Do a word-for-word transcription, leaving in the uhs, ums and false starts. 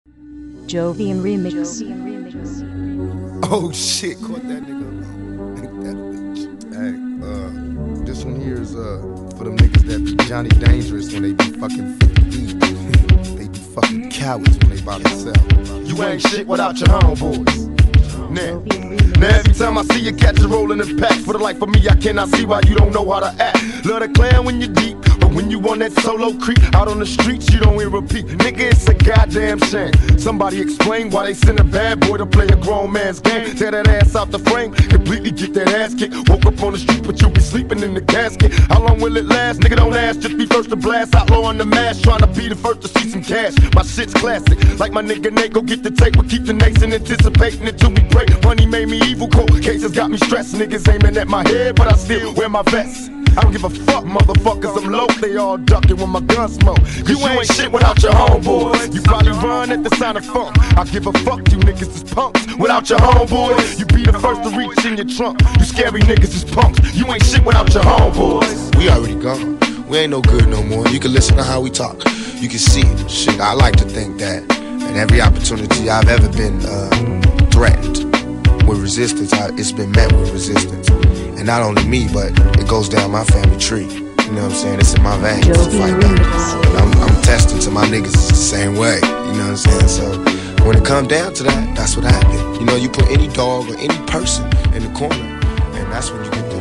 Jovian Remix. Oh shit, caught that nigga. That bitch. Hey, uh, this one here is uh for them niggas that be Johnny Dangerous when they be fucking deep. They be fucking cowards when they by themselves. You ain't shit without your homeboys. Now, now every time I see you catch a rolling in packs, for the life of me I cannot see why you don't know how to act. Love the clan when you're deep, but when you on that solo creep out on the streets, you don't hear repeat. Nigga, it's a goddamn shame. Somebody explain why they send a bad boy to play a grown man's game. Tear that ass out the frame, completely get that ass kicked. Woke up on the street, but you be sleeping in the casket. How long will it last? Nigga, don't ask, just be first to blast. Outlaw on the mask, trying to be the first to see some cash. My shit's classic, like my nigga Nate, go get the tape. We'll keep the nation anticipating it till we break. Money made me evil, cold cases got me stressed. Niggas aiming at my head, but I still wear my vest. I don't give a fuck, motherfuckers, I'm low. They all ducking when my gun smoke. Cause you, you ain't shit without your homeboys. You probably run at the sign of funk. I give a fuck, you niggas is punks. Without your homeboys, you be the first to reach in your trunk. You scary niggas is punks. You ain't shit without your homeboys. We already gone. We ain't no good no more. You can listen to how we talk. You can see it. Shit, I like to think that in every opportunity I've ever been uh, threatened with resistance, I, it's been met with resistance. And not only me, but it goes down my family tree. You know what I'm saying? It's in my veins to fight back. And I'm, I'm testing to my niggas the same way. You know what I'm saying? So when it comes down to that, that's what happened. You know, you put any dog or any person in the corner, and that's when you get